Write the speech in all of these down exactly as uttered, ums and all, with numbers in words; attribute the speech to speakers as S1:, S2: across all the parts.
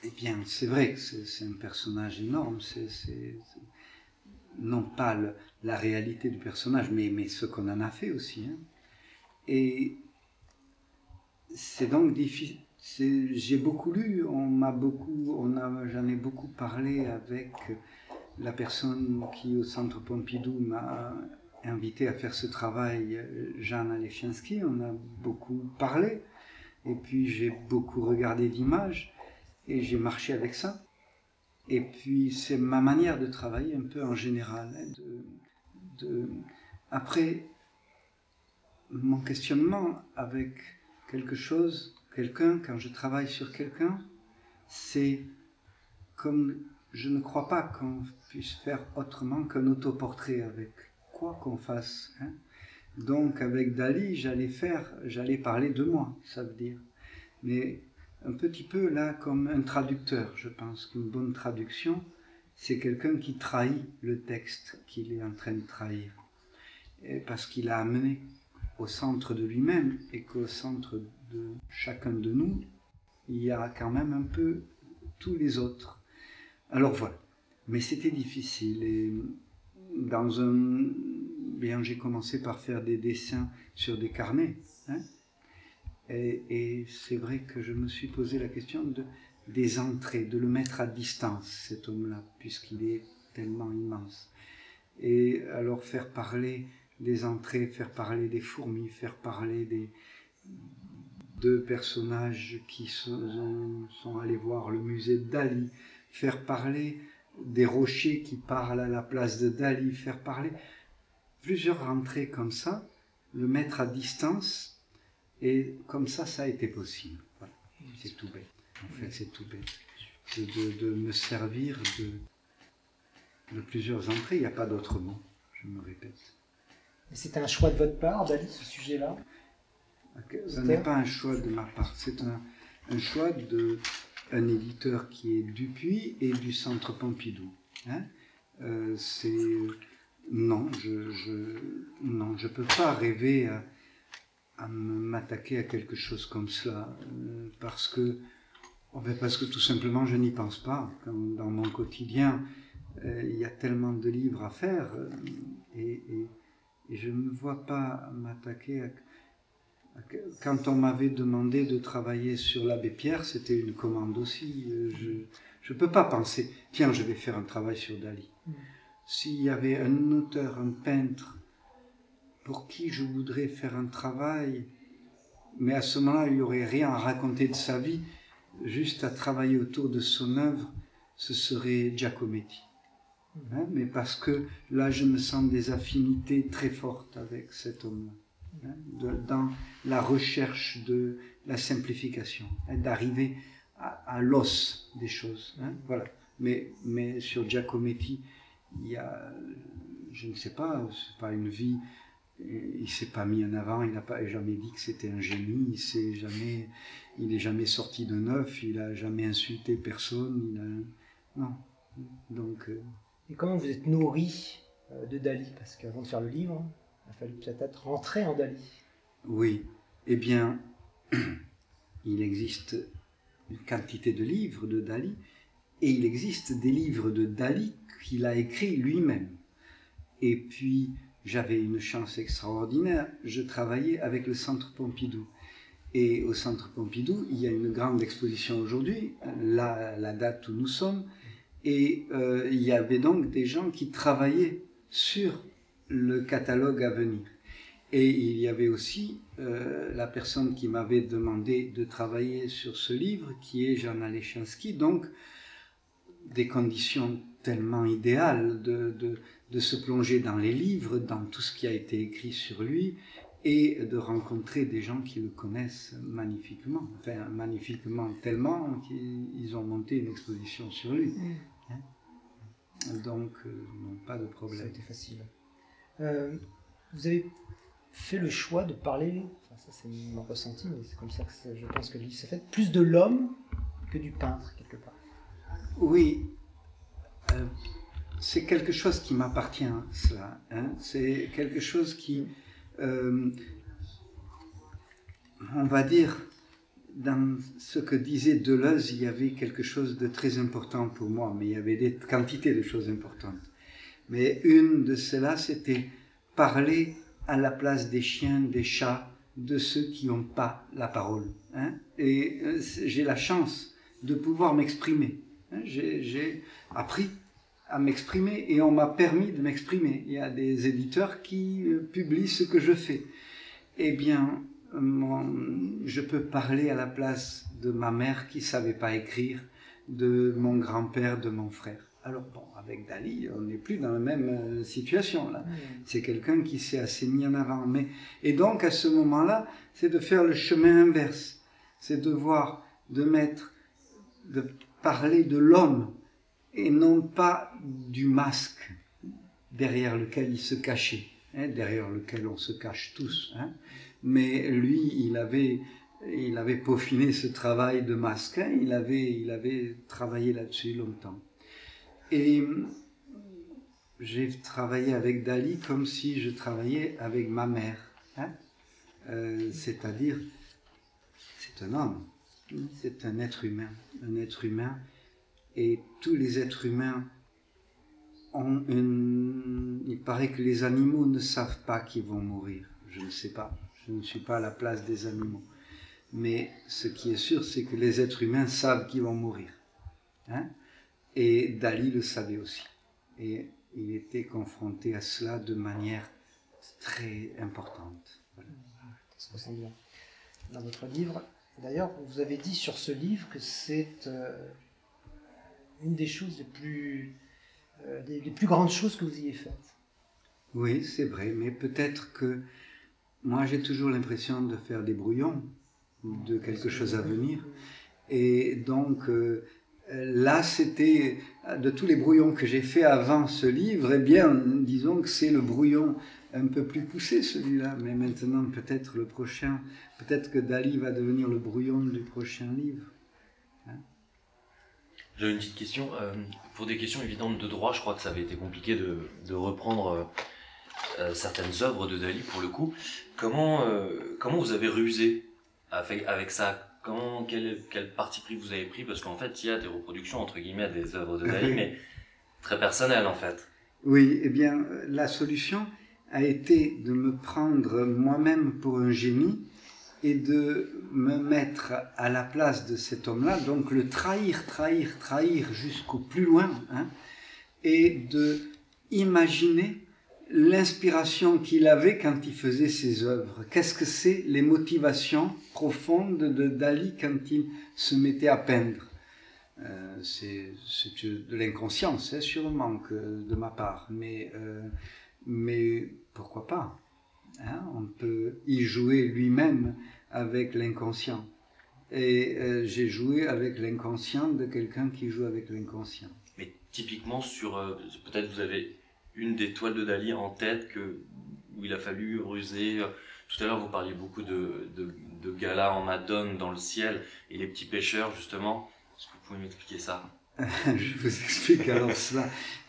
S1: eh bien, c'est vrai que c'est un personnage énorme, c'est non pas le, la réalité du personnage, mais, mais ce qu'on en a fait aussi. Hein. Et c'est donc difficile. J'ai beaucoup lu, on m'a beaucoup, on a, j'en ai beaucoup parlé avec la personne qui au Centre Pompidou m'a invité à faire ce travail, Jeanne Alechinsky. On a beaucoup parlé, et puis j'ai beaucoup regardé d'images, et j'ai marché avec ça. Et puis c'est ma manière de travailler un peu en général. Hein, de, de... Après, mon questionnement avec quelque chose, quelqu'un, quand je travaille sur quelqu'un, c'est comme je ne crois pas qu'on puisse faire autrement qu'un autoportrait avec quoi qu'on fasse. Hein. Donc avec Dali, j'allais faire, j'allais parler de moi, ça veut dire. Mais un petit peu là comme un traducteur, je pense qu'une bonne traduction, c'est quelqu'un qui trahit le texte qu'il est en train de trahir. Et parce qu'il a amené au centre de lui-même et qu'au centre de chacun de nous, il y a quand même un peu tous les autres. Alors voilà, mais c'était difficile et dans un... Bien, j'ai commencé par faire des dessins sur des carnets, hein, et, et c'est vrai que je me suis posé la question de, des entrées, de le mettre à distance, cet homme-là, puisqu'il est tellement immense. Et alors faire parler des entrées, faire parler des fourmis, faire parler des deux personnages qui sont, sont allés voir le musée de Dali, faire parler des rochers qui parlent à la place de Dali, faire parler plusieurs entrées comme ça, le mettre à distance, et comme ça, ça a été possible. Voilà. C'est tout bête. En fait, c'est tout bête. De, de, de me servir de, de plusieurs entrées, il n'y a pas d'autre mot, je me répète.
S2: C'était un choix de votre part, Dali, ce sujet-là?
S1: Ce n'est pas un choix de ma part, c'est un, un choix d'un éditeur qui est Dupuis et du Centre Pompidou. Hein, euh, c'est... Non, je je non, je peux pas rêver à, à m'attaquer à quelque chose comme cela, euh, parce que, parce que tout simplement je n'y pense pas. Comme dans mon quotidien, euh, il y a tellement de livres à faire, euh, et, et, et je ne me vois pas m'attaquer à... Quand on m'avait demandé de travailler sur l'abbé Pierre, c'était une commande aussi. Je ne peux pas penser, tiens, je vais faire un travail sur Dali. Mm. S'il y avait un auteur, un peintre, pour qui je voudrais faire un travail, mais à ce moment-là, il n'y aurait rien à raconter de sa vie, juste à travailler autour de son œuvre, ce serait Giacometti. Mm. Hein, mais parce que là, je me sens des affinités très fortes avec cet homme-là. Hein, de, dans la recherche de la simplification, hein, d'arriver à, à l'os des choses. Hein, voilà. Mais, mais sur Giacometti, il y a, je ne sais pas, c'est pas une vie, il ne s'est pas mis en avant, il n'a pas jamais dit que c'était un génie, il s'est jamais, il n'est jamais sorti de neuf, il n'a jamais insulté personne, il a, non. Donc, euh...
S2: Et comment vous êtes nourri de Dali? Parce qu'avant de faire le livre, il a fallu peut-être rentrer en Dali.
S1: Oui, eh bien, il existe une quantité de livres de Dali, et il existe des livres de Dali qu'il a écrits lui-même. Et puis, j'avais une chance extraordinaire, je travaillais avec le Centre Pompidou. Et au Centre Pompidou, il y a une grande exposition aujourd'hui, la, la date où nous sommes, et euh, il y avait donc des gens qui travaillaient sur le catalogue à venir. Et il y avait aussi euh, la personne qui m'avait demandé de travailler sur ce livre, qui est Jeanne Alechinsky, donc des conditions tellement idéales de, de, de se plonger dans les livres, dans tout ce qui a été écrit sur lui, et de rencontrer des gens qui le connaissent magnifiquement, enfin magnifiquement tellement qu'ils ont monté une exposition sur lui. Mmh. Hein? Donc, euh, non, pas de problème.
S2: Ça a été facile. Euh, vous avez fait le choix de parler, enfin ça c'est mon ressenti, mais c'est comme ça que je pense que le livre s'est fait, plus de l'homme que du peintre, quelque part.
S1: Oui, euh, c'est quelque chose qui m'appartient, cela. Hein? C'est quelque chose qui, euh, on va dire, dans ce que disait Deleuze, il y avait quelque chose de très important pour moi, mais il y avait des quantités de choses importantes. Mais une de celles-là, c'était parler à la place des chiens, des chats, de ceux qui n'ont pas la parole. Hein. Et euh, j'ai la chance de pouvoir m'exprimer. Hein. J'ai, j'ai appris à m'exprimer et on m'a permis de m'exprimer. Il y a des éditeurs qui euh, publient ce que je fais. Eh bien, mon, je peux parler à la place de ma mère qui ne savait pas écrire, de mon grand-père, de mon frère. Alors bon, avec Dali, on n'est plus dans la même euh, situation là. Mmh. C'est quelqu'un qui s'est assez mis en avant. Mais, et donc à ce moment-là, c'est de faire le chemin inverse. C'est de voir, de mettre, de parler de l'homme et non pas du masque derrière lequel il se cachait, hein, derrière lequel on se cache tous. Hein. Mais lui, il avait, il avait peaufiné ce travail de masque. Hein. Il avait, il avait travaillé là-dessus longtemps. Et j'ai travaillé avec Dali comme si je travaillais avec ma mère. Hein. Euh, c'est-à-dire, c'est un homme, c'est un être humain, un être humain, et tous les êtres humains ont une... Il paraît que les animaux ne savent pas qu'ils vont mourir. Je ne sais pas, je ne suis pas à la place des animaux. Mais ce qui est sûr, c'est que les êtres humains savent qu'ils vont mourir. Hein. Et Dali le savait aussi. Et il était confronté à cela de manière très importante. Voilà.
S2: Ça se sent bien. Dans votre livre, d'ailleurs, vous avez dit sur ce livre que c'est euh, une des choses les plus, euh, des, des plus grandes choses que vous ayez faites.
S1: Oui, c'est vrai, mais peut-être que moi j'ai toujours l'impression de faire des brouillons de quelque chose à venir. Et donc... Euh, Là, c'était, de tous les brouillons que j'ai fait avant ce livre, eh bien, disons que c'est le brouillon un peu plus poussé, celui-là. Mais maintenant, peut-être le prochain, peut-être que Dali va devenir le brouillon du prochain livre. Hein.
S3: J'avais une petite question. Euh, pour des questions évidentes de droit, je crois que ça avait été compliqué de, de reprendre euh, certaines œuvres de Dali, pour le coup. Comment, euh, comment vous avez rusé avec, avec ça? Comment, quel, quel parti pris vous avez pris? Parce qu'en fait, il y a des reproductions, entre guillemets, des œuvres de Dali, mais très personnelles, en fait.
S1: Oui, eh bien, la solution a été de me prendre moi-même pour un génie et de me mettre à la place de cet homme-là, donc le trahir, trahir, trahir jusqu'au plus loin, hein, et de imaginer l'inspiration qu'il avait quand il faisait ses œuvres. Qu'est-ce que c'est les motivations profondes de Dali quand il se mettait à peindre? euh, c'est, c'est de l'inconscience, hein, sûrement, que de ma part, mais, euh, mais pourquoi pas, hein, on peut y jouer lui-même avec l'inconscient. Et euh, j'ai joué avec l'inconscient de quelqu'un qui joue avec l'inconscient.
S3: Mais typiquement, sur euh, peut-être vous avez une des toiles de Dali en tête que, où il a fallu ruser. Tout à l'heure, vous parliez beaucoup de, de, de Gala en Madone dans le ciel et les petits pêcheurs, justement. Est-ce que vous pouvez m'expliquer ça?
S1: Je vous explique alors cela.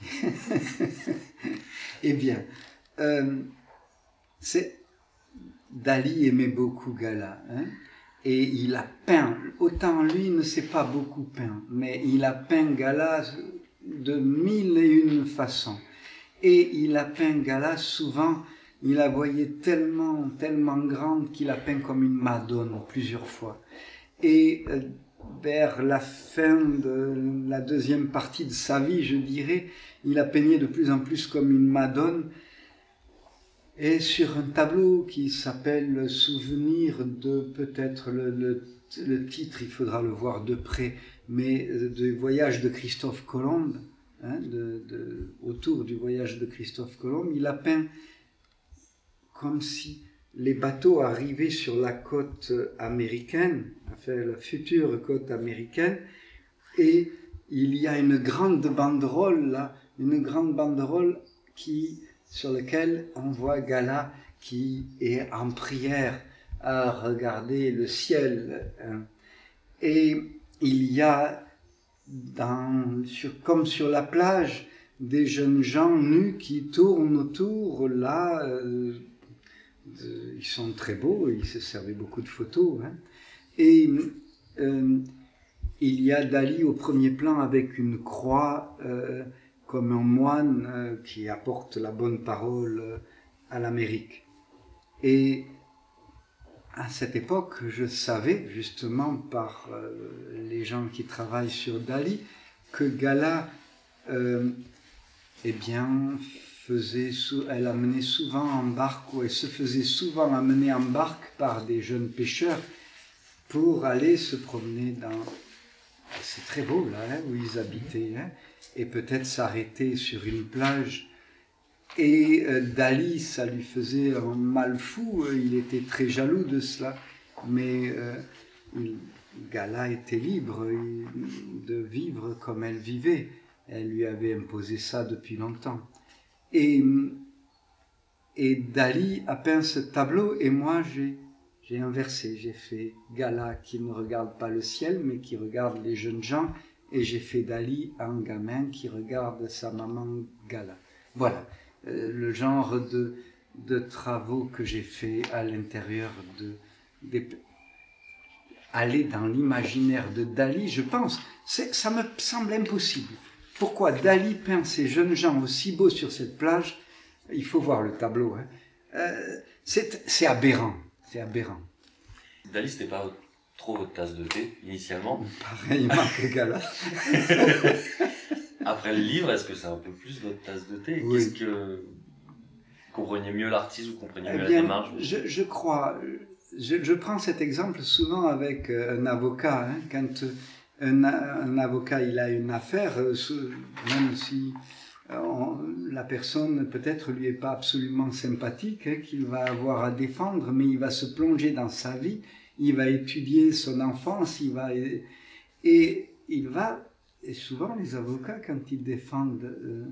S1: Eh bien, euh, c'est... Dali aimait beaucoup Gala, hein, et il a peint, autant lui ne s'est pas beaucoup peint, mais il a peint Gala de mille et une façons. Et il a peint Gala, souvent, il la voyait tellement, tellement grande qu'il a peint comme une Madone plusieurs fois. Et euh, vers la fin de la deuxième partie de sa vie, je dirais, il a peigné de plus en plus comme une Madone. Et sur un tableau qui s'appelle « Souvenir de » peut-être le, le, le titre, il faudra le voir de près, mais du voyage de Christophe Colomb, hein, de, de, autour du voyage de Christophe Colomb, il a peint comme si les bateaux arrivaient sur la côte américaine, enfin la future côte américaine, et il y a une grande banderole là, une grande banderole qui... sur lequel on voit Gala qui est en prière à regarder le ciel. Et il y a, dans, sur, comme sur la plage, des jeunes gens nus qui tournent autour, là, euh, de, ils sont très beaux, ils se servaient beaucoup de photos, hein, Et euh, il y a Dali au premier plan avec une croix, euh, comme un moine euh, qui apporte la bonne parole euh, à l'Amérique. Et à cette époque, je savais justement par euh, les gens qui travaillent sur Dali que Gala, euh, eh bien, faisait sou- elle amenait souvent en barque, ou elle se faisait souvent amener en barque par des jeunes pêcheurs pour aller se promener dans... C'est très beau là, hein, où ils habitaient, hein, et peut-être s'arrêter sur une plage. Et euh, Dali, ça lui faisait un mal fou, il était très jaloux de cela, mais euh, il, Gala était libre il, de vivre comme elle vivait, elle lui avait imposé ça depuis longtemps. Et, et Dali a peint ce tableau, et moi j'ai, j'ai inversé, j'ai fait Gala qui ne regarde pas le ciel, mais qui regarde les jeunes gens, et j'ai fait Dali un gamin qui regarde sa maman Gala. Voilà. Euh, le genre de, de travaux que j'ai fait à l'intérieur de, des, aller dans l'imaginaire de Dali, je pense, c'est, ça me semble impossible. Pourquoi Dali peint ces jeunes gens aussi beaux sur cette plage? Il faut voir le tableau. Hein. Euh, c'est, c'est aberrant, c'est aberrant.
S3: Dali, c'était pas trop votre tasse de thé, initialement.
S1: Pareillement que Gala.
S3: Après le livre, est-ce que c'est un peu plus votre tasse de thé?
S1: Oui.
S3: Qu'est-ce que... Vous compreniez mieux l'artiste, vous compreniez
S1: Eh
S3: mieux
S1: bien,
S3: la démarche?
S1: je, je crois, je, je prends cet exemple souvent avec un avocat. Hein, quand un, un avocat il a une affaire, même si on, la personne peut-être lui est pas absolument sympathique, hein, qu'il va avoir à défendre, mais il va se plonger dans sa vie, il va étudier son enfance, il va et, et il va et souvent les avocats quand ils défendent euh,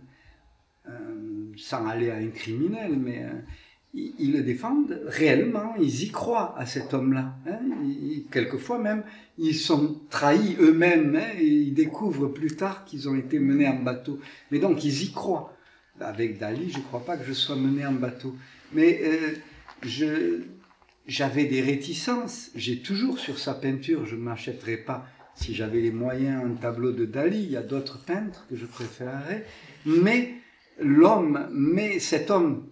S1: euh, sans aller à un criminel, mais euh, ils, ils le défendent réellement, ils y croient à cet homme-là. Hein, ils, quelquefois même, ils sont trahis eux-mêmes, hein, et ils découvrent plus tard qu'ils ont été menés en bateau. Mais donc, ils y croient. Avec Dali, je ne crois pas que je sois mené en bateau. Mais euh, je, j'avais des réticences. J'ai toujours sur sa peinture, je ne m'achèterais pas, si j'avais les moyens, un tableau de Dali. Il y a d'autres peintres que je préférerais. Mais l'homme, mais cet homme,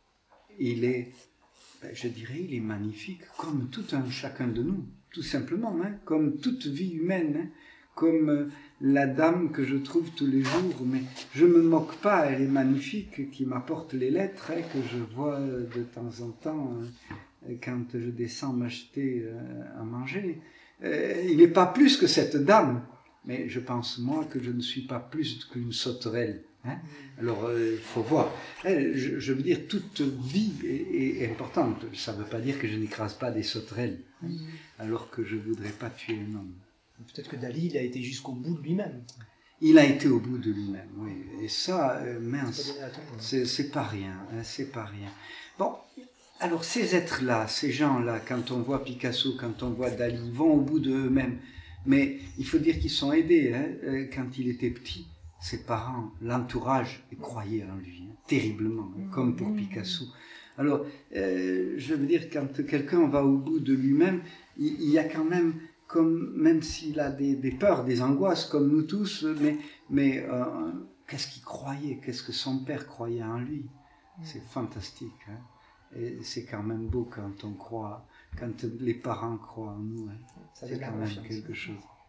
S1: il est, je dirais, il est magnifique, comme tout un chacun de nous, tout simplement, hein, comme toute vie humaine, hein, comme la dame que je trouve tous les jours, mais je me moque pas, elle est magnifique, qui m'apporte les lettres, hein, que je vois de temps en temps hein, quand je descends m'acheter euh, à manger. Euh, il n'est pas plus que cette dame, mais je pense moi que je ne suis pas plus qu'une sauterelle. Hein? Alors, il euh, faut voir. Je, je veux dire, toute vie est, est importante. Ça ne veut pas dire que je n'écrase pas des sauterelles, hein, alors que je ne voudrais pas tuer un homme.
S2: Peut-être que Dali, il a été jusqu'au bout de lui-même.
S1: Il a été au bout de lui-même, oui. Et ça, euh, mince,
S2: C'est,
S1: c'est pas rien, hein, c'est pas rien. Bon, alors ces êtres-là, ces gens-là, quand on voit Picasso, quand on voit Dali, ils vont au bout d'eux-mêmes. Mais il faut dire qu'ils sont aidés. Hein, quand il était petit, ses parents, l'entourage, croyaient en lui, hein, terriblement, hein, comme pour Picasso. Alors, euh, je veux dire, quand quelqu'un va au bout de lui-même, il, il y a quand même, comme, même s'il a des, des peurs, des angoisses, comme nous tous, mais, mais euh, qu'est-ce qu'il croyait, qu'est-ce que son père croyait en lui? C'est fantastique. Hein, et c'est quand même beau quand on croit, quand les parents croient en nous. Hein, c'est quand même quelque chose.